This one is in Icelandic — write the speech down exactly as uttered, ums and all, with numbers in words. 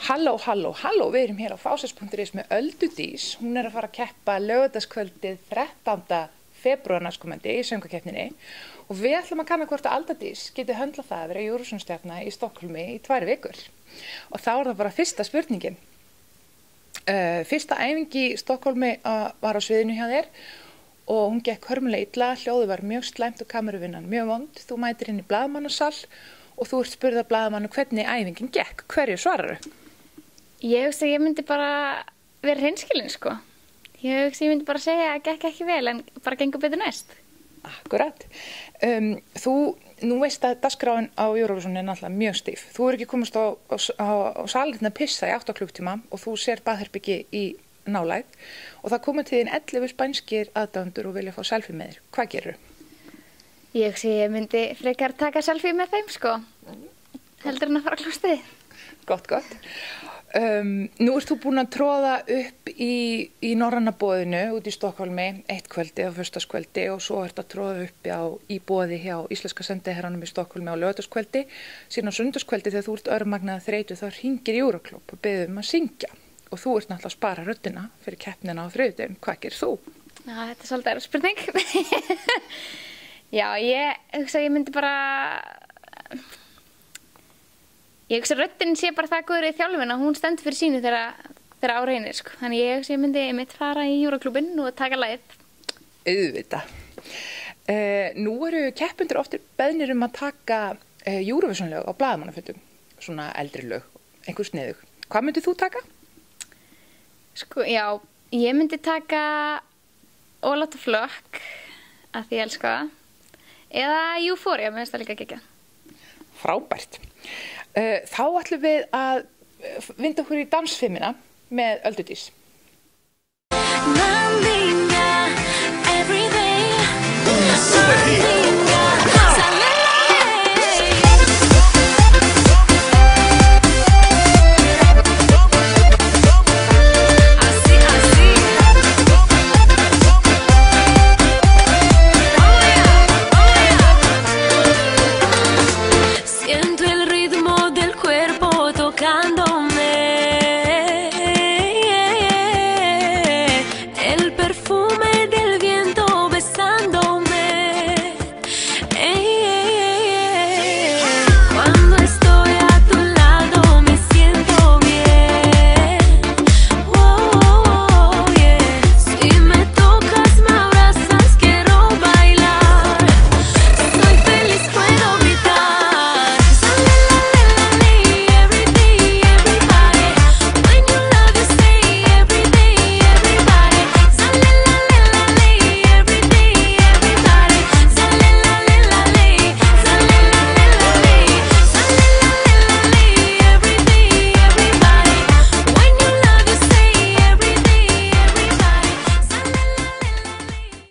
Halló, halló, halló, við erum hér á Fáses punktur is með Öldu Dís. Hún er að fara að keppa laugardagskvöldið þrettánda febrúar næstkomandi í söngvakeppninni og við ætlum að kanna hvort að Öldu Dís geti höndlað það að vera Eurovision-stjarna í Stokkhólmi í tvær vikur. Og þá er það bara fyrsta spurningin. Uh, fyrsta æfingi í Stokkhólmi uh, var á sviðinu hjá þér og hún gekk hörmulega illa, hljóðið var mjög slæmt og kameruvinnan mjög vond. Þú mætir inn í blaðamannasal og þú ert spurð af blaðamannu hvernig æfingin gekk. Hverju svararu? Ég hugsa að ég myndi bara vera hreinskilin, sko. Ég hugsa að ég myndi bara segja að gekk ekki vel, en bara gengur betur næst. Akkurat. Um, þú, nú veist að dagskráin á Eurovision er náttúrulega mjög stíf. Þú er ekki komast á, á, á, á salinn að pissa í átta klukktíma og þú sér baðherbyggi í nálægð og það komið til þín ellefu spænskir aðdáendur og vilja fá selfie með þér. Hvað gerur? Ég hugsa að ég myndi frekar taka selfie með þeim, sko. Heldur en að fara á klósettið. Gott, gott. Um, nú ert þú búin að tróða upp í, í norræna boðinu út í Stokkhólmi eitt kvöldi á föstudagskvöldi og svo ert að tróða upp á, í boði hjá íslenska sendiherranum í Stokkhólmi á laugardagskvöldi. Síðan á sunnudagskvöldi þegar þú ert örmagnaða þreytu þá hringir Euroclub og biður um að syngja og þú ert náttúrulega að spara röddina fyrir keppnina á þriðjudaginn. Hvað gerir þú? Já, þetta er svolítið erfið spurning. Já, ég hugsa að ég myndi bara... Ég hugsa að röddin sé bara það góður í þjálfun að hún stendur fyrir sínu þegar, þegar á reynir, sko. Þannig ég hugsa að ég myndi einmitt fara í Euroclubinn og taka lagið. Auðvitað. Uh, nú eru keppendur oftir beðnir um að taka uh, Eurovision-lög á blaðamannafundum, svona eldri lög, einhver sniðug. Hvað myndið þú taka? Sko, já, ég myndi taka All Out of Luck, að því ég elska það, eða Euphoria, mér finnst það líka geggjað. Frábært. Uh, þá ætlum við að vinda okkur í dansfimmina með Öldu Dís. Mamma mia, every day.